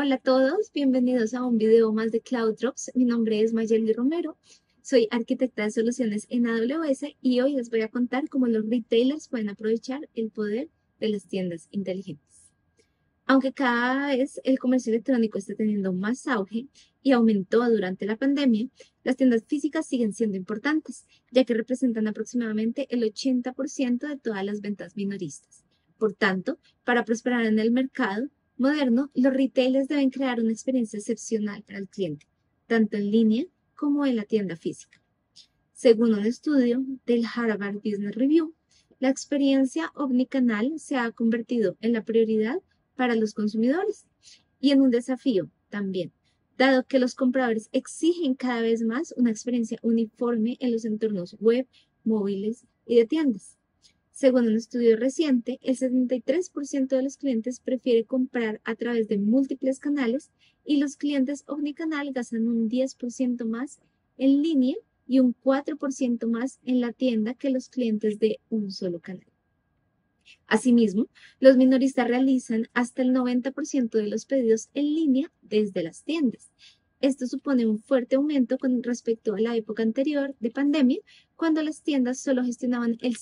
Hola a todos, bienvenidos a un video más de Cloud Drops. Mi nombre es Mayeli Romero, soy arquitecta de soluciones en AWS y hoy les voy a contar cómo los retailers pueden aprovechar el poder de las tiendas inteligentes. Aunque cada vez el comercio electrónico está teniendo más auge y aumentó durante la pandemia, las tiendas físicas siguen siendo importantes, ya que representan aproximadamente el 80% de todas las ventas minoristas. Por tanto, para prosperar en el mercado moderno, los retailers deben crear una experiencia excepcional para el cliente, tanto en línea como en la tienda física. Según un estudio del Harvard Business Review, la experiencia omnicanal se ha convertido en la prioridad para los consumidores y en un desafío también, dado que los compradores exigen cada vez más una experiencia uniforme en los entornos web, móviles y de tiendas. Según un estudio reciente, el 73% de los clientes prefiere comprar a través de múltiples canales y los clientes omnicanal gastan un 10% más en línea y un 4% más en la tienda que los clientes de un solo canal. Asimismo, los minoristas realizan hasta el 90% de los pedidos en línea desde las tiendas. Esto supone un fuerte aumento con respecto a la época anterior de pandemia, cuando las tiendas solo gestionaban el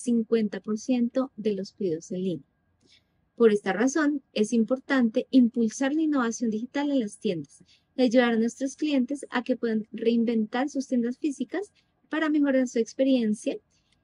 50% de los pedidos en línea. Por esta razón, es importante impulsar la innovación digital en las tiendas y ayudar a nuestros clientes a que puedan reinventar sus tiendas físicas para mejorar su experiencia.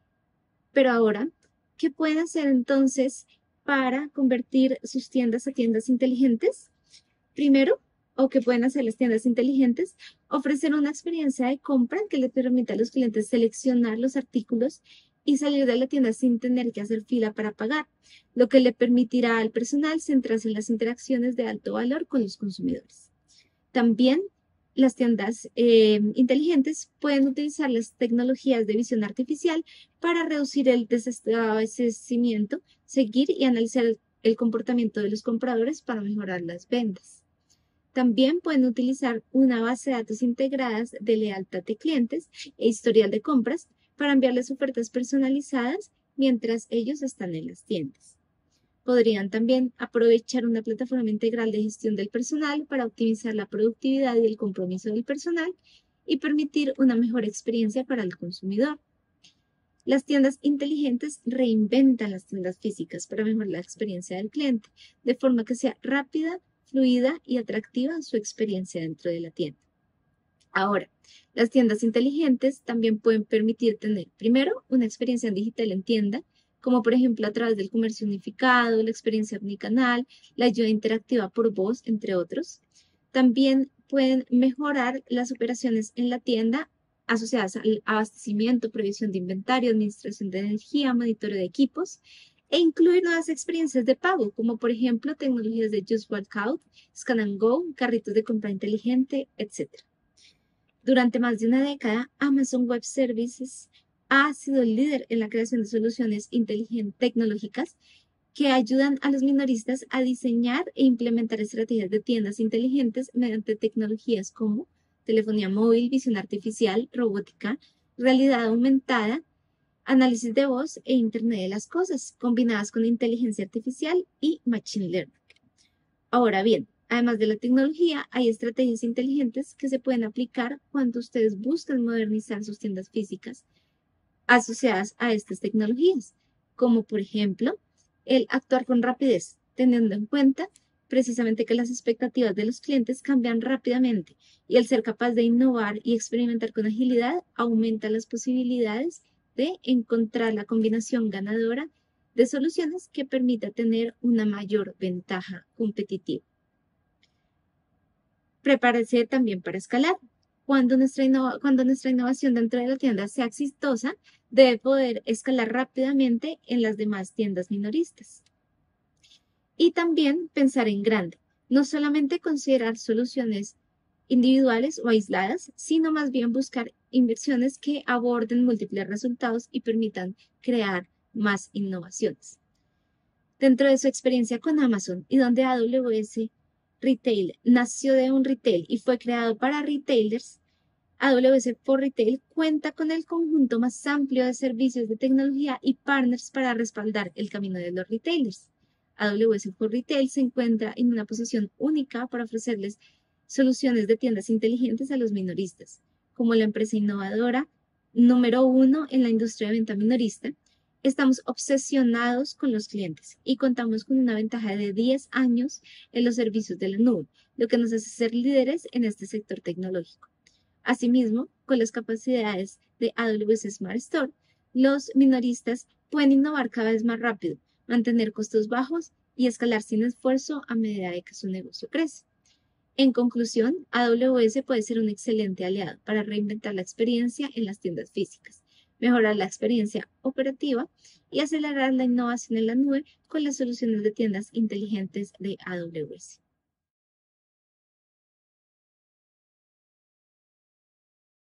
Pero ahora, ¿qué pueden hacer entonces para convertir sus tiendas a tiendas inteligentes? Primero, o que pueden hacer las tiendas inteligentes, ofrecer una experiencia de compra que les permita a los clientes seleccionar los artículos y salir de la tienda sin tener que hacer fila para pagar, lo que le permitirá al personal centrarse en las interacciones de alto valor con los consumidores. También las tiendas inteligentes pueden utilizar las tecnologías de visión artificial para reducir el desabastecimiento, seguir y analizar el comportamiento de los compradores para mejorar las ventas. También pueden utilizar una base de datos integradas de lealtad de clientes e historial de compras para enviarles ofertas personalizadas mientras ellos están en las tiendas. Podrían también aprovechar una plataforma integral de gestión del personal para optimizar la productividad y el compromiso del personal y permitir una mejor experiencia para el consumidor. Las tiendas inteligentes reinventan las tiendas físicas para mejorar la experiencia del cliente, de forma que sea rápida, fluida y atractiva su experiencia dentro de la tienda. Ahora, las tiendas inteligentes también pueden permitir tener, primero, una experiencia digital en tienda, como por ejemplo a través del comercio unificado, la experiencia omnicanal, la ayuda interactiva por voz, entre otros. También pueden mejorar las operaciones en la tienda asociadas al abastecimiento, previsión de inventario, administración de energía, monitoreo de equipos, e incluir nuevas experiencias de pago, como por ejemplo tecnologías de Just Walk Out, Scan and Go, carritos de compra inteligente, etc. Durante más de una década, Amazon Web Services ha sido el líder en la creación de soluciones inteligentes tecnológicas que ayudan a los minoristas a diseñar e implementar estrategias de tiendas inteligentes mediante tecnologías como telefonía móvil, visión artificial, robótica, realidad aumentada, análisis de voz e Internet de las cosas, combinadas con inteligencia artificial y machine learning. Ahora bien, además de la tecnología, hay estrategias inteligentes que se pueden aplicar cuando ustedes buscan modernizar sus tiendas físicas asociadas a estas tecnologías, como por ejemplo, el actuar con rapidez, teniendo en cuenta precisamente que las expectativas de los clientes cambian rápidamente y el ser capaz de innovar y experimentar con agilidad aumenta las posibilidades de encontrar la combinación ganadora de soluciones que permita tener una mayor ventaja competitiva. Prepárese también para escalar. Cuando nuestra innovación dentro de la tienda sea exitosa, debe poder escalar rápidamente en las demás tiendas minoristas. Y también pensar en grande, no solamente considerar soluciones individuales o aisladas, sino más bien buscar inversiones que aborden múltiples resultados y permitan crear más innovaciones. Dentro de su experiencia con Amazon y donde AWS Retail nació de un retail y fue creado para retailers, AWS for Retail cuenta con el conjunto más amplio de servicios de tecnología y partners para respaldar el camino de los retailers. AWS for Retail se encuentra en una posición única para ofrecerles soluciones de tiendas inteligentes a los minoristas. Como la empresa innovadora número uno en la industria de venta minorista, estamos obsesionados con los clientes y contamos con una ventaja de 10 años en los servicios de la nube, lo que nos hace ser líderes en este sector tecnológico. Asimismo, con las capacidades de AWS Smart Store, los minoristas pueden innovar cada vez más rápido, mantener costos bajos y escalar sin esfuerzo a medida de que su negocio crece. En conclusión, AWS puede ser un excelente aliado para reinventar la experiencia en las tiendas físicas, mejorar la experiencia operativa y acelerar la innovación en la nube con las soluciones de tiendas inteligentes de AWS.